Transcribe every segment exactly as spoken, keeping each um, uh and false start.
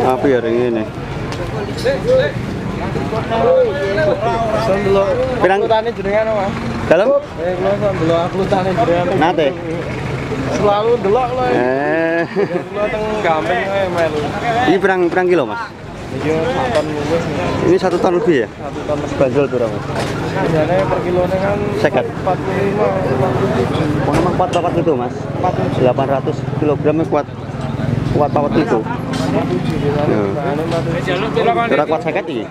Sapi hari ini. Pirang tani jenengan Mas? Dalam? Eh, kula son delok aku tani jenengan. Nate. Selalu delok lho. Eh. Kula teng Gampeng ae melu. Ini pirang pirang kilo, Mas? Iya, satu ton luwes. Ini satu ton lebih ya? Satu ton lebih. Bandel berapa? Biasanya per kilone kan sekat empat puluh lima, empat puluh tujuh. Oh, memang kuat banget itu, Mas. delapan ratus kilogramnya kuat. Kuat banget itu. Berapa kuat sekat ini?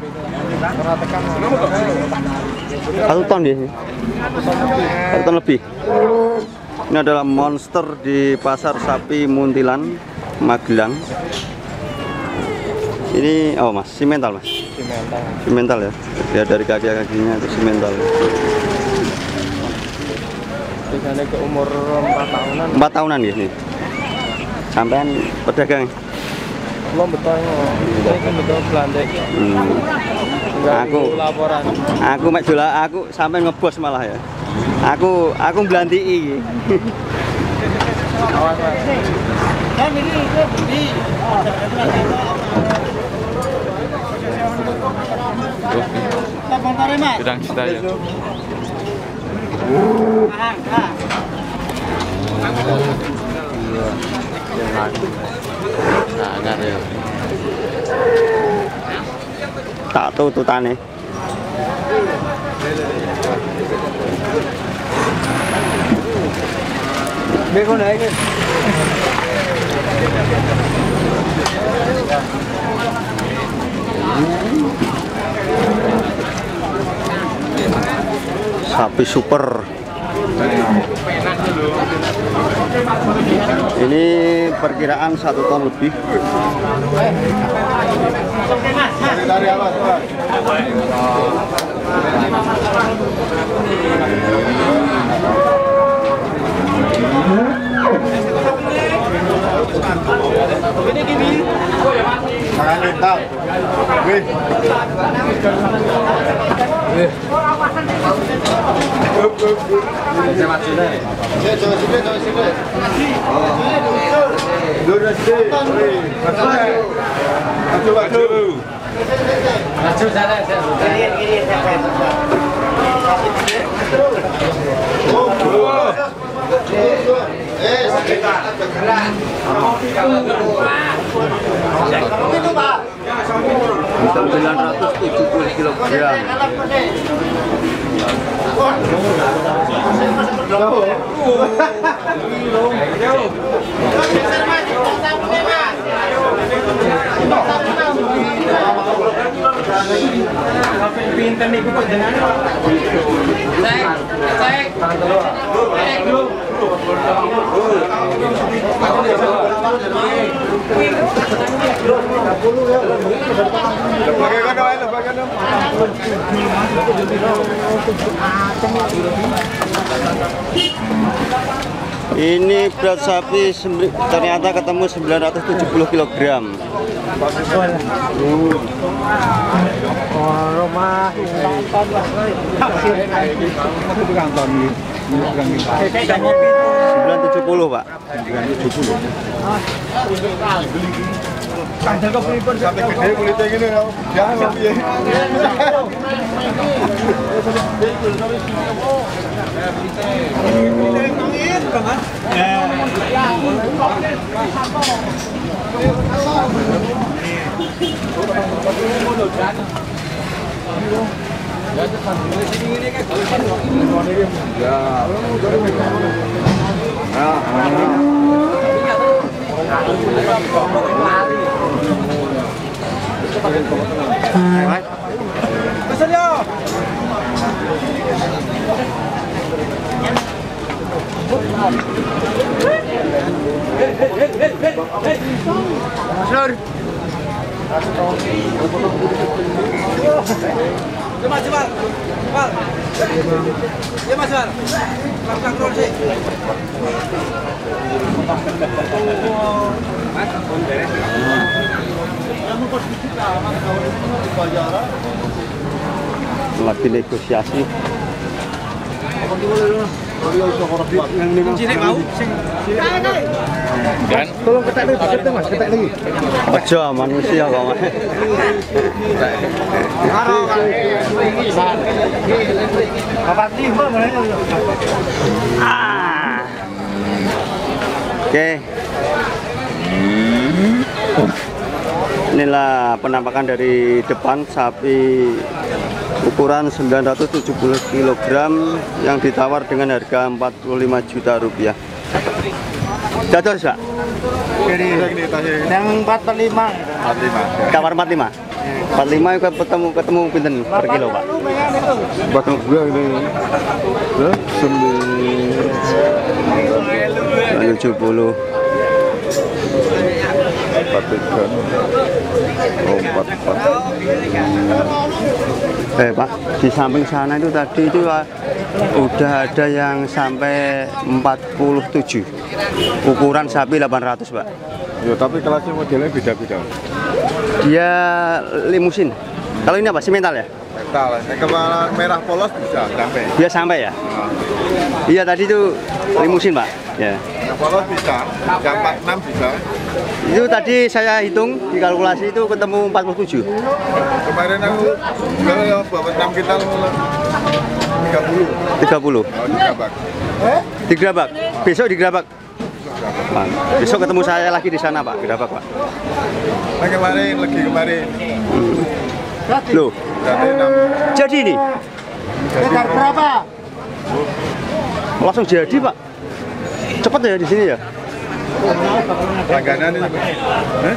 Satu ton dia. Satu ton lebih. Ini adalah monster di pasar sapi Muntilan, Magelang. Ini oh Mas, simental Mas. Simental. Simental ya. Ya dari kaki-kakinya itu simental. Biasanya ke umur empat tahunan. empat tahunan ya nih. Sampean pedagang. Belum betul. Ini kan betul Belanda. Hmm. Aku laporan. Aku mek dola aku sampean ngebos malah ya. Aku aku mblantii iki. Awas Mas. Kan ini itu beli. Sedang cita ya. Sangat ya. Tak tahu tutane. Beko naik. Sapi super. Ini perkiraan satu ton lebih. Ini gini. Makan mental. Wih. Wih. Coba sini. Coba sini, coba sini. Dua sini. Maju, maju. Maju sana, kiri, kiri, oh. Eh, sekitar bergerak. Itu Pak. sembilan ratus tujuh puluh kilogram. Pinter nih kok jangan. Cek, cek. Cek dulu. Ini berat sapi ternyata ketemu sembilan ratus tujuh puluh kilogram. Rumah sembilan tujuh puluh Pak. sembilan tujuh puluh. Sampai gede kulitnya gini ya. Jangan piye. Pesan yo. Masur. Coba coba. Pak. Ya Mas Wan. Langsung roll sih. Mas, on beres. Lagi negosiasi. Yang Kan? Tolong ketek lagi, ketek Mas, ketek lagi. Ojo manusia kok Mas. Bapak lima mulai. Ah. Oke. Inilah penampakan dari depan sapi ukuran sembilan ratus tujuh puluh kilogram yang ditawar dengan harga empat puluh lima juta rupiah. Jatuh Pak? Yang empat puluh lima. Tawar empat puluh lima. empat puluh lima itu ketemu ketemu pinten per kilo, Pak? Bakal gua ini. sembilan tujuh puluh. empat tiga. Oh, empat empat. Eh Pak, di samping sana itu tadi itu uh, udah ada yang sampai empat puluh tujuh. Ukuran sapi delapan ratus, Pak. Ya, tapi kelasnya modelnya beda-beda. Dia limusin. Kalau ini apa? Simental ya? Mental, kepala merah polos bisa sampai. Dia sampai ya? Iya tadi itu limusin, Pak. Ya. Yang polos bisa, yang empat puluh enam bisa. Itu tadi saya hitung di kalkulasi itu ketemu empat puluh tujuh. Kemarin aku kalau yang bawa enam kita tiga puluh. tiga puluh. Oh, digrabak. Di Gerabak. Besok di Gerabak. Pak. Besok ketemu saya lagi di sana, Pak. Gerabak, Pak. Nah, kemarin lagi kemarin. Hmm. Loh, Jadi enam. jadi ini Jadi berapa? langsung jadi, Pak. Cepat ya di sini ya. langganan ini. Eh?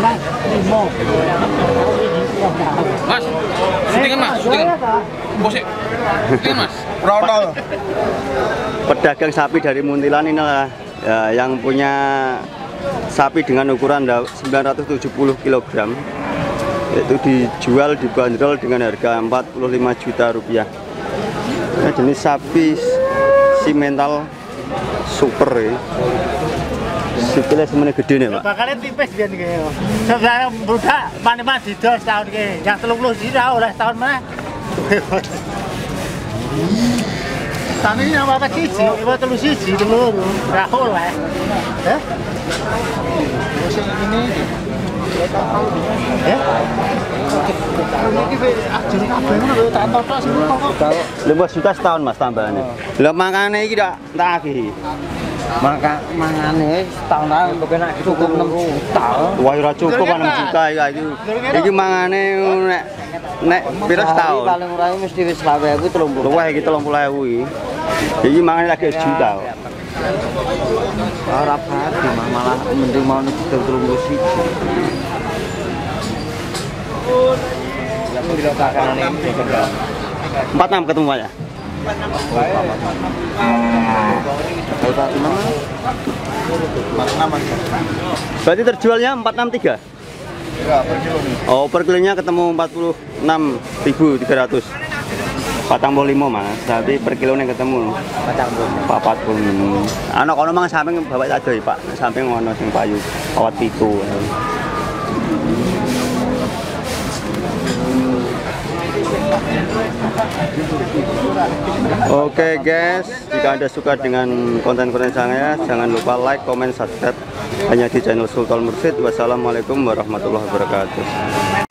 Mas, syutingan Mas, syutingan. Bosek. Syutingan Mas. Protol. Pedagang sapi dari Muntilan inilah ya, yang punya sapi dengan ukuran sembilan ratus tujuh puluh kilogram, yaitu dijual dibanderol dengan harga empat puluh lima juta rupiah. Nah, jenis sapi simental super ya. Sikile semuanya gede nih, Pak. Bakalnya tipis biar nih. Sebenarnya budak mana-mana didos tahun ini. Yang telung puluh sih oleh tahun mana? Tahun ini yang apa siji? Ibu telur siji telur. Rahul lah. Eh? Musim ini. Eh? lima juta setahun Mas tambahannya. Lah makane iki tak tagih. Maka mangane setahun tahun kepenak cukup enam juta. Wah ora cukup enam juta iki. Iki mangane nek nek pira setahun. Paling ora mesti wis selawe ewu telung puluh. Wah iki telung puluh ewu iki. Iki mangane lagi juta kok. Ora pati malah mending mau nek telung puluh siji. empat puluh enam ketemu Pak ya? Berarti terjualnya empat ratus enam puluh tiga? Ya, per kilo. Oh, per kilonya ketemu empat puluh enam ribu tiga ratus. empat puluh lima Mas, tapi per kilonya ketemu empat puluh enam. Anak kono mang samping bapak tak doi, Pak. Samping ono sing payu awat pitu. Oke guys, jika Anda suka dengan konten-konten saya, jangan lupa like, comment, subscribe hanya di channel Sultan Mursyid. Wassalamualaikum warahmatullahi wabarakatuh.